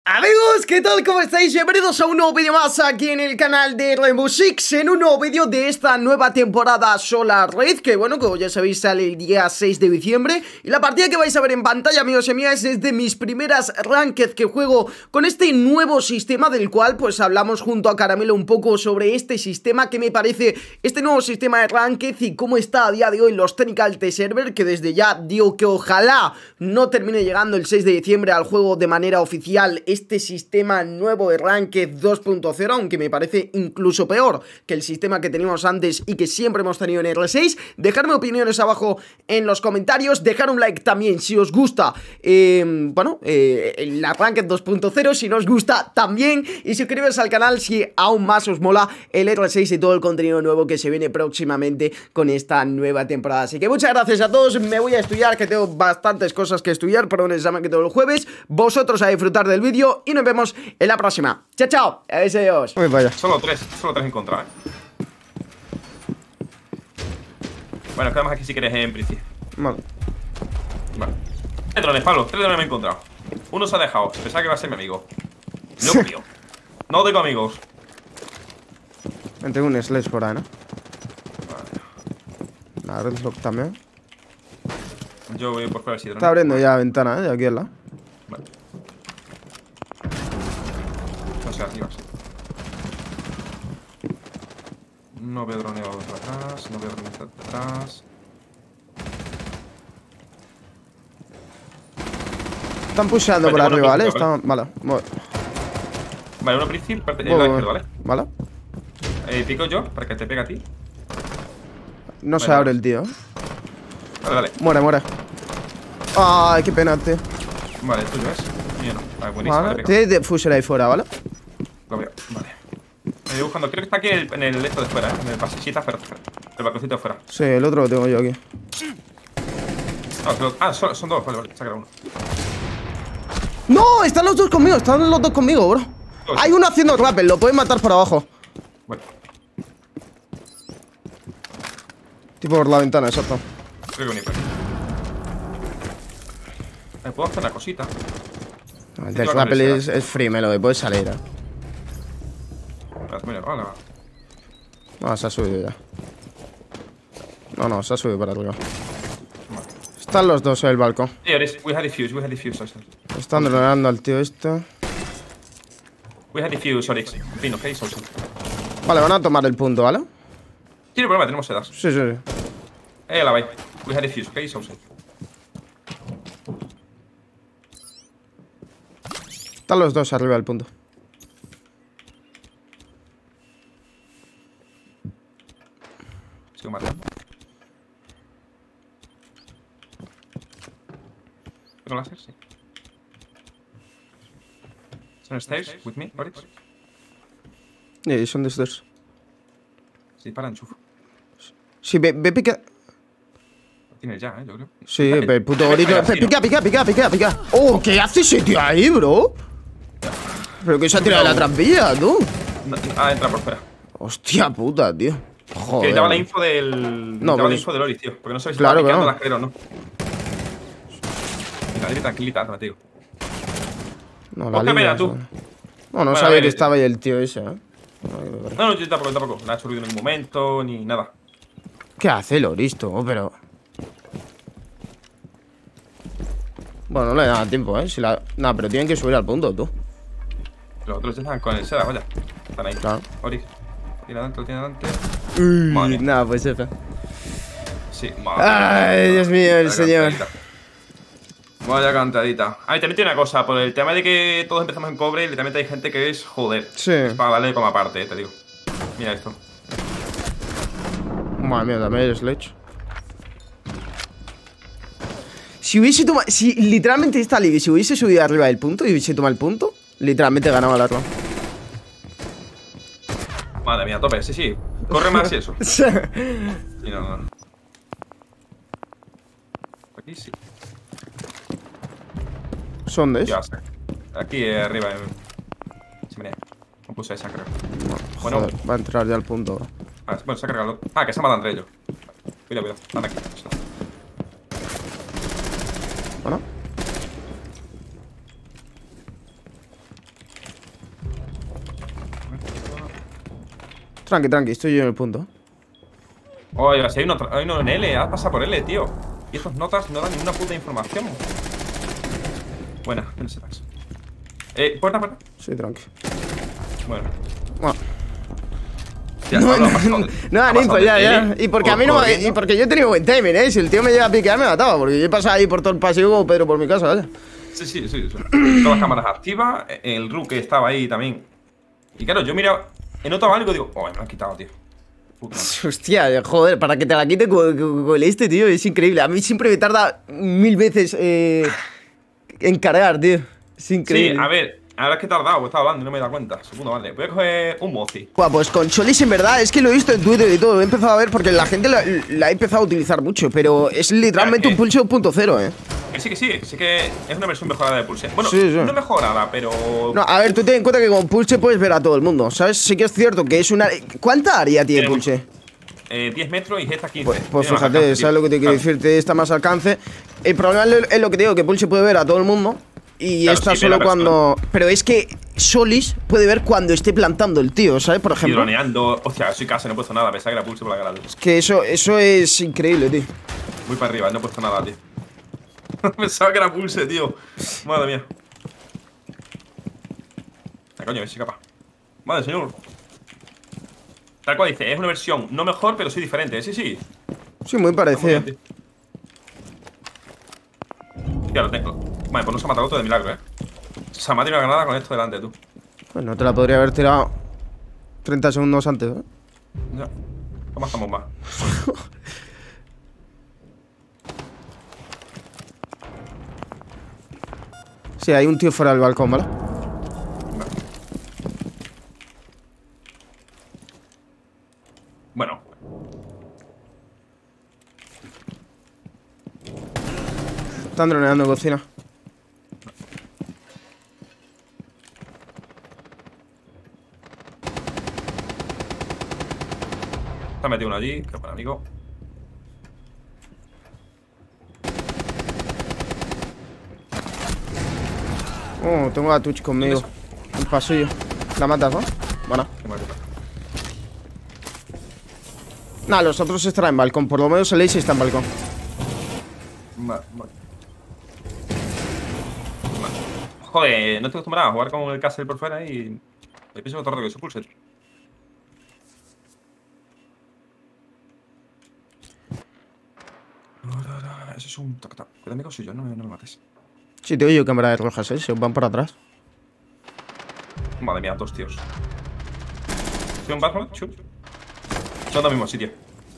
Amigos, ¿qué tal? ¿Cómo estáis? Bienvenidos a un nuevo vídeo más aquí en el canal de Rainbow Six, en un nuevo vídeo de esta nueva temporada Solar Raid, que bueno, como ya sabéis sale el día 6 de diciembre. Y la partida que vais a ver en pantalla, amigos y amigas, es de mis primeras ranked que juego con este nuevo sistema, del cual pues hablamos junto a Caramelo un poco sobre este sistema, que me parece este nuevo sistema de ranked y cómo está a día de hoy los Technical Test Server, que desde ya digo que ojalá no termine llegando el 6 de diciembre al juego de manera oficial este sistema nuevo de Ranked 2.0, aunque me parece incluso peor que el sistema que teníamos antes y que siempre hemos tenido en R6. Dejadme opiniones abajo en los comentarios, dejar un like también si os gusta, la Ranked 2.0, si no os gusta también, y suscribiros al canal si aún más os mola el R6 y todo el contenido nuevo que se viene próximamente con esta nueva temporada. Así que muchas gracias a todos, me voy a estudiar, que tengo bastantes cosas que estudiar para un examen que tengo el jueves. Vosotros a disfrutar del vídeo y nos vemos en la próxima. Chao, chao. Adiós. Uy, vaya. Solo tres en contra, Bueno, quedamos aquí si quieres en principio. Vale. Vale. Tres drones, Pablo. Tres drones me he encontrado. Uno se ha dejado. Pensaba que iba a ser mi amigo. No, tío. No tengo amigos. Tengo un sledge por ahí, ¿no? Vale. La Redlock también. Yo voy por fuera del drone. Está abriendo ya la ventana, de aquí al lado. Vale. No sé, arriba, sí. No veo droneado de atrás. No veo droneado de atrás. Están pusheando por arriba, ¿vale? Están... Vale. Vale, uno principio, parte de la izquierda, ¿vale? Vale. Pico yo, para que te pegue a ti. No se abre el tío. Dale. Muere. Ay, qué pena, tío. Vale, tuyo es. Mío no. Vale, buenísimo. Vale, tiene defuser ahí fuera, ¿vale? Lo veo, vale. Me voy buscando, creo que está aquí en el esto de fuera, en el pasillito afuera. El balconcito de fuera. Sí, el otro lo tengo yo aquí. Son dos, vale, saca uno. ¡No! Están los dos conmigo, bro. Hay uno haciendo rappel, lo pueden matar por abajo. Bueno. Tipo por la ventana, exacto. Creo que venir por aquí. Me puedo hacer una cosita. El del rappel es free, me lo puedes salir, Mira, hola. No, se ha subido ya. No, se ha subido para arriba. Están los dos en el balcón. We had defuse. Están droneando al tío este. We had defuse, Oryx. Pino, ok, Solson. Vale, van a tomar el punto, ¿vale? Tiene problema, tenemos sedas. Sí. La vai. We had defuse, ok, Solson. Están los dos arriba del punto. Sigo matando. ¿Tengo láser? Sí. ¿Son stairs with me, Oryx? Sí, son de estos. Sí, para enchufo. Sí, ve pica. Lo tienes ya, yo creo. Sí, el puto gorito. Pica. Oh, ¿qué hace ese tío ahí, bro? Pero que se ha tirado de la trampilla, tú. Entra por fuera. Hostia puta, tío. Joder. Que daba la info del. No, daba la info del Oryx, tío. Porque no sabéis si claro, estaba claro. picando las o no. Dale, tranquilita, no te digo. No, la línea, tú. No sabía que estaba ahí el tío ese, No, yo tampoco. No ha subido en ningún momento, ni nada. ¿Qué hace el Oristo? Pero... Bueno, no le da tiempo, Nah, pero tienen que subir al punto, tú. Los otros ya están con el seda, vaya. Están ahí. Claro. Oryx. Lo tiene adelante. Nada, pues F. Sí, madre. Ay, Dios mío, el señor. Vaya cantadita. También tiene una cosa, por el tema de que todos empezamos en cobre, literalmente hay gente que es joder. Sí. Es para darle como aparte, te digo. Mira esto. Madre mía, también el sledge. Si hubiese tomado... Si literalmente esta liga, si hubiese subido arriba del punto y hubiese tomado el punto, literalmente ganaba la ronda. Madre mía, tope, sí. Corre más y eso. Sí. Y no. Aquí sí. ¿Son de Ya sé. Aquí arriba. Chimenea. No puse esa, creo. Bueno, joder, va a entrar ya al punto, bro. Bueno, se ha cargado. Que se ha matado entre ellos. Cuidado. Anda aquí. Bueno. Tranqui, tranqui, estoy yo en el punto. Oiga, si hay uno en L, has pasado por L, tío. Y estos notas no dan ninguna puta información. Buena, en ese tax. Puerta, puerta. Sí, tranqui. Bueno. Bueno. Ya, No, Pablo, ha pasado- no, ha ni pasado ya, de ya. L Y porque a por mí no. corriendo. Y porque yo he tenido buen timing, ¿eh? Si el tío me llega a piquear, me mataba. Porque yo he pasado ahí por todo el pasillo como Pedro por mi casa, vaya. Sí. Todas las cámaras activas. El RU que estaba ahí también. Y claro, yo mira, he notado algo y digo, oh, me lo han quitado, tío. Puta madre. Hostia, joder, para que te la quite con este, tío, es increíble. A mí siempre me tarda 1000 veces en cargar, tío. Es increíble. Sí, a ver, ahora es que he tardado, estaba hablando y no me he dado cuenta. Segundo, vale. Voy a coger un Mozi. Buah, pues con Cholis en verdad, es que lo he visto en Twitter y todo, lo he empezado a ver porque la gente la ha empezado a utilizar mucho, pero es literalmente un Pulse 2.0, Que sí, sí que es una versión mejorada de Pulse. Bueno, Sí. no mejorada, pero... No, a ver, tú ten en cuenta que con Pulse puedes ver a todo el mundo, ¿sabes? Sí que es cierto que es una... ¿Cuánta área tiene Tiene Pulse? 10 metros y Gesta 15. Pues Tiene más fíjate, alcance, ¿sabes lo que te quiero claro. decir? Te está más alcance. El problema es lo que te digo, que Pulse puede ver a todo el mundo. Y Claro, está sí, solo ve la cuando... Pero es que Solis puede ver cuando esté plantando el tío, ¿sabes? Por Y ejemplo. droneando. Hostia, soy casa, no he puesto nada. Pensaba que era Pulse por la cara. Es que eso es increíble, tío. Voy para arriba, no he puesto nada, tío. Pensaba que era Pulse, tío. Madre mía. Coño, a ver si capaz. Madre señor. Tal cual dice, es una versión no mejor, pero sí diferente. Sí. Sí, muy Está muy parecido. bien, tío. Tío, lo tengo. Vale, pues no se ha matado otro de milagro, Se ha matado una granada con esto delante, tú. Pues no te la podría haber tirado 30 segundos antes, ¿eh? Ya. ¿Cómo estamos más? Sí, hay un tío fuera del balcón, ¿vale? Bueno. Están droneando en cocina. Está metido uno allí, que para amigo. Oh, tengo a Twitch conmigo. El pasillo. ¿La matas, no? Bueno. Qué mal. Nah, los otros estarán en balcón. Por lo menos el Ace está en balcón. Vale. Joder, no te acostumbras a jugar con el castle por fuera y... Me pienso todo el rato que se pulse. Eso es un tac-tac. Cuidado, amigo, soy yo, no me mates. Sí, te oigo cámara de rojas, ¿eh? Se van por atrás. Madre mía, dos tíos. ¿Estoy en Batman? Chut. Son del mismo sitio.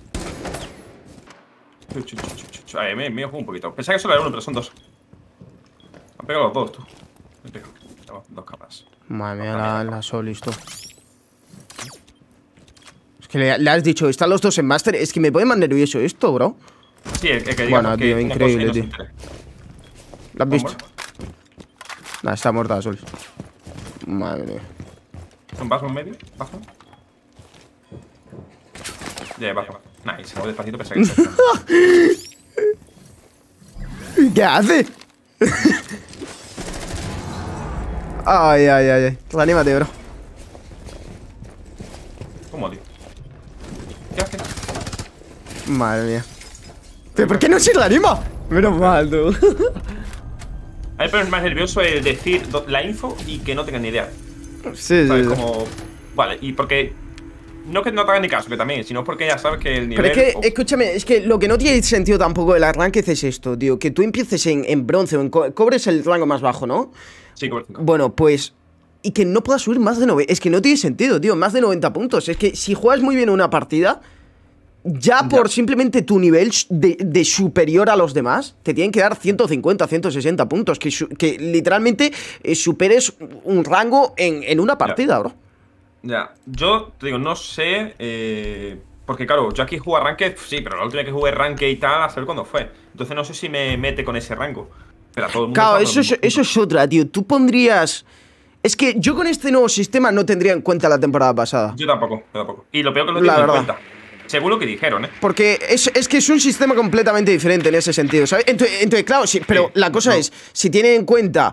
Ay, me he jugado un poquito. Pensaba que solo era uno, pero son dos. Han pegado los dos, tú. Me he pegado. Dos capas. Madre mía, la Solis, tú. Es que le has dicho, están los dos en Master. Es que me pone más nervioso esto, bro. Sí, el que diga Bueno, que tío, una increíble, cosa y no tío. se entere. ¿Lo has visto? Bueno, Nah, está muerta la Solis. Madre mía. ¿Un vaso en medio? ¿Bajo? Ya, bajo. Nice, se mueve despacito, pese a que ¿Qué hace? Ay. Reanímate, bro. ¿Cómo, tío? ¿Qué hace? Madre mía. ¿Pero por qué no se reanima? Menos mal, tú. A mí me pone más nervioso el decir la info y que no tengan ni idea. Sí. ¿Sabes? Como... Vale, y porque... No que no te hagan ni caso, que también, sino porque ya sabes que el nivel... Pero es que, escúchame, es que lo que no tiene sentido tampoco del arranque es esto, tío. Que tú empieces en bronce o en cobre es el rango más bajo, ¿no? Sí, cobre 5. Bueno, pues... Y que no puedas subir más de 90. Es que no tiene sentido, tío. Más de 90 puntos. Es que si juegas muy bien una partida, ya por simplemente tu nivel de superior a los demás, te tienen que dar 150, 160 puntos. Que literalmente superes un rango en una partida, bro. Ya, yo te digo, no sé, porque claro, yo aquí jugué Ranked, sí, pero la última vez que jugué Ranked y tal, a saber cuándo fue. Entonces no sé si me mete con ese rango. Pero a todo el mundo... Claro, está con eso es otra, tío. Tú pondrías... Es que yo con este nuevo sistema no tendría en cuenta la temporada pasada. Yo tampoco. Y lo peor que lo La tengo en verdad. cuenta. Según lo que dijeron, Porque es que es un sistema completamente diferente en ese sentido, ¿sabes? Entonces claro, sí, pero Sí, la cosa no. es, si tienen en cuenta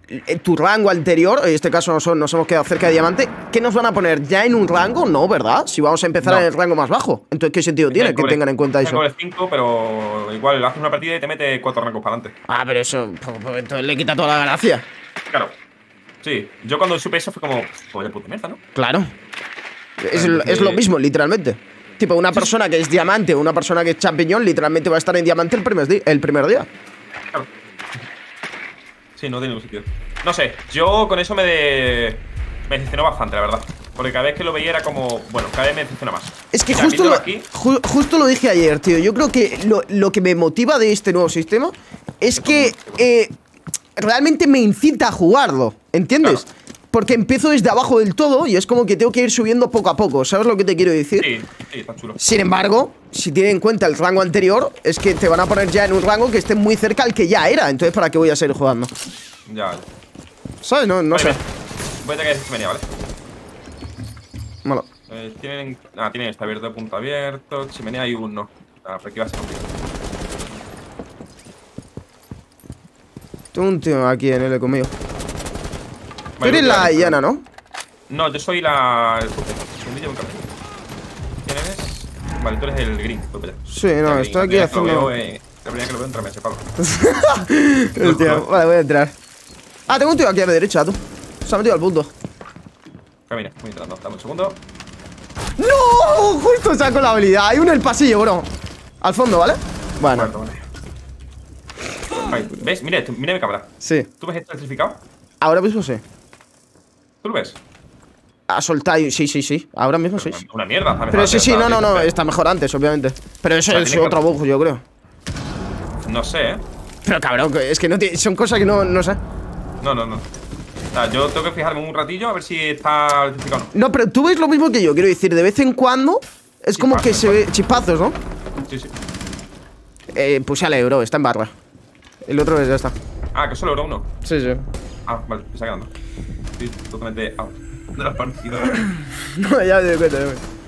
tu rango anterior, en este caso nos hemos quedado cerca de diamante, ¿qué nos van a poner? ¿Ya en un rango? No, ¿verdad? Si vamos a empezar en el rango más bajo. Entonces, ¿qué sentido tiene que tengan en cuenta eso? Tengo el 5, pero igual haces una partida y te mete 4 rangos para adelante. Ah, pero eso, pues, entonces le quita toda la gracia. Claro. Sí, yo cuando supe eso fue como, pues de puta mierda, ¿no? Claro. Es lo mismo, literalmente. Tipo, una persona que es diamante o una persona que es champiñón, literalmente va a estar en diamante el primer día. Claro. Sí, no tiene ningún sentido. No sé, yo con eso me decepcionó bastante, la verdad. Porque cada vez que lo veía era como, bueno, cada vez me decepciona más. Es que ya, justo lo dije ayer, tío. Yo creo que lo que me motiva de este nuevo sistema es que realmente me incita a jugarlo, ¿entiendes? Claro. Porque empiezo desde abajo del todo y es como que tengo que ir subiendo poco a poco. ¿Sabes lo que te quiero decir? Sí, está chulo. Sin embargo, si tienen en cuenta el rango anterior, es que te van a poner ya en un rango que esté muy cerca al que ya era. Entonces, ¿para qué voy a seguir jugando? Ya. ¿Sabes? No vale, sé. Voy a tener que chimenea, ¿vale? Malo. Tienen este abierto, punto abierto. Chimenea hay uno. Ah, pero aquí va a ser complicado. Tengo un tío aquí en el conmigo. Vale, tú eres la Iana, ¿no? No, yo soy la... ¿Quién eres? Vale, tú eres el green. Sí, no, estoy aquí haciendo... La primera que lo veo, entrame ese Pablo. Hostia, vale, voy a entrar. Ah, tengo un tío aquí a la derecha, tú. Se ha metido al punto. Camina, voy entrando, dame un segundo. ¡No! Justo saco la habilidad. Hay uno en el pasillo, bro. Al fondo, ¿vale? Bueno. Vale. ¿Ves? Mira mi cámara. Sí. ¿Tú ves este certificado? Ahora mismo sí. ¿Tú lo ves? Ha soltado, sí. Ahora mismo sí. Una mierda, ¿sabes? Pero sí, no. Está mejor antes, obviamente. Pero eso es otro bug, yo creo. No sé, Pero cabrón, es que no son cosas que no sé. No. O sea, yo tengo que fijarme un ratillo a ver si está certificado o no. No, pero tú ves lo mismo que yo, quiero decir, de vez en cuando es como que se ve chispazos, ¿no? Sí. Puse al euro, está en barra. El otro ya está. Ah, que solo euro uno. Sí. Ah, vale, me está quedando. Estoy totalmente out de la partida. No, ya me doy cuenta,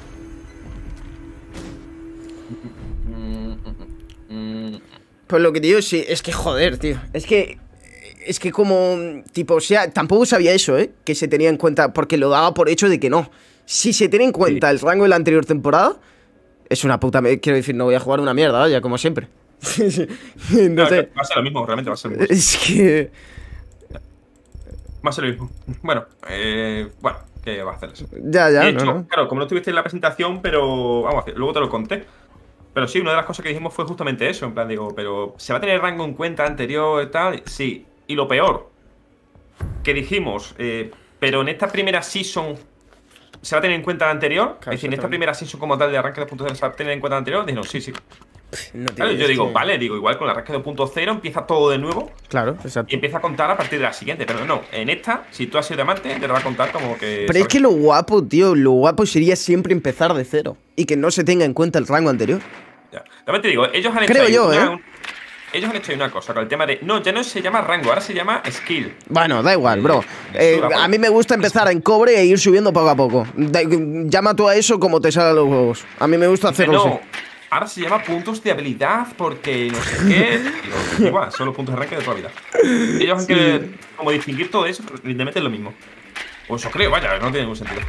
Pues lo que te digo, sí, es que joder, tío. Es que como, tipo, o sea, tampoco sabía eso, que se tenía en cuenta, porque lo daba por hecho de que no. Si se tiene en cuenta el rango de la anterior temporada, es una puta... Quiero decir, no voy a jugar una mierda, vaya, como siempre. No sé. Va a ser lo mismo, realmente va a ser lo mismo. Es que... Va a ser lo mismo. Bueno, ¿qué va a hacer eso? Ya, de hecho, no. Claro, como no estuviste en la presentación, pero... Vamos a hacer, luego te lo conté. Pero sí, una de las cosas que dijimos fue justamente eso. En plan, digo, pero ¿se va a tener rango en cuenta anterior y tal? Sí. Y lo peor que dijimos, pero en esta primera season ¿se va a tener en cuenta la anterior? Claro, es decir, en esta primera season como tal de arranque 2.0 ¿se va a tener en cuenta la anterior? Dijeron, sí. Claro, yo digo, vale, igual con el arranque 2.0 empieza todo de nuevo. Claro, exacto. Y empieza a contar a partir de la siguiente. Pero no, en esta, si tú has sido diamante, te va a contar como que... Pero es que lo guapo, tío, lo guapo sería siempre empezar de cero y que no se tenga en cuenta el rango anterior. Ya. También te digo, ellos han hecho ellos han hecho una cosa con el tema de... No, ya no se llama rango, ahora se llama skill. Bueno, da igual, bro. A mí me gusta empezar en cobre e ir subiendo poco a poco. Llama tú a eso como te salen los huevos. A mí me gusta hacerlo así. Ahora se llama puntos de habilidad porque no sé qué. Igual, son los puntos de ranking de toda la vida. Ellos han querido como distinguir todo eso, pero evidentemente es lo mismo. Pues eso creo, vaya, no tiene ningún sentido.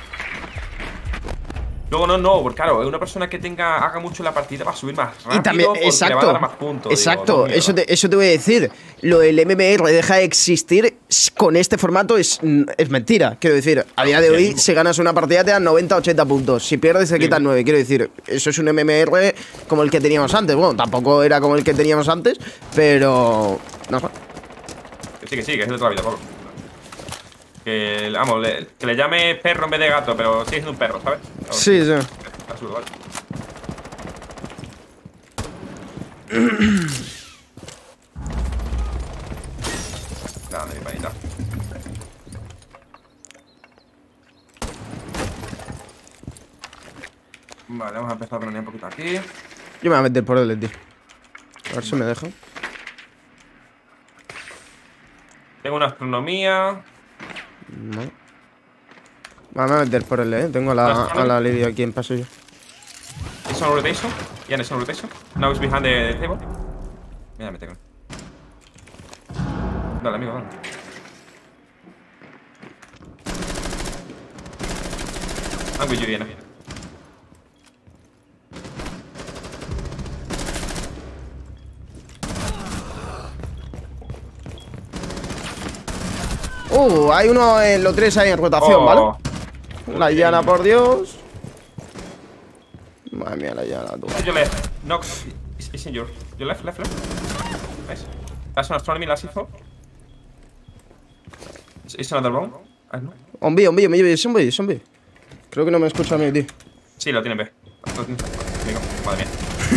Luego no, porque claro, una persona que haga mucho la partida va a subir más rápido. Y también, exacto, le va a dar más puntos. Exacto, digo, eso te voy a decir. Lo del MMR deja de existir con este formato es mentira. Quiero decir, a día de hoy, si ganas una partida te dan 90-80 puntos. Si pierdes te quitan 9. Quiero decir, eso es un MMR como el que teníamos antes. Bueno, tampoco era como el que teníamos antes, pero... No. Que sí, que es de toda la vida, Pablo. Que, vamos, que le llame perro en vez de gato, pero sigue siendo un perro, ¿sabes? Sí. Absurdo, ¿vale? Nada, mi panita. Vale, vamos a empezar a planear un poquito aquí. Yo me voy a meter por el tío. A ver si me deja. Tengo una astronomía. Vale. Me voy a meter por el, Tengo a la Lidia aquí en pasillo. It's on rotation. Yeah, it's on rotation. Now it's behind the table. Mira, me tengo. Dale, amigo, dale. Aunque yo viene. Hay uno en los 3 ahí en rotación, ¿vale? La llana, por Dios. Madre mía, la llana, tú. Yo left. Nox is in your. You left. Nice. That's an astronomy, last info. It's another round. I don't know. Un B, zombie. Creo que no me escucha a mí, tío. Sí, lo tiene B. Madre mía.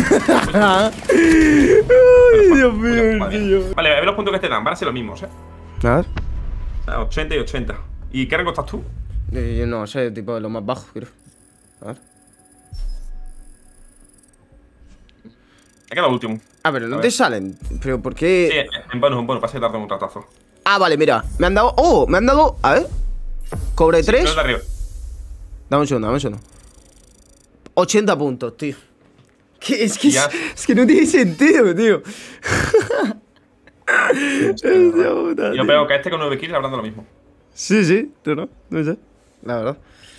Ay, Dios mío, Madre mía. Vale, a ver los puntos que te dan. Van a ser los mismos, A ver. 80 y 80. ¿Y qué rango estás tú? Yo no sé, tipo de lo más bajo, creo. A ver. He quedado último. Ah, pero no te salen. ¿Pero por qué? Sí, en bonus, pasa que tarda un ratazo. Ah, vale, mira. Me han dado. Me han dado. A ver. Cobre 3. No es de arriba. Dame un segundo. 80 puntos, tío. Es que no tiene sentido, tío. Y lo peor que con 9 kills hablando lo mismo. Sí, tú no sé. La verdad.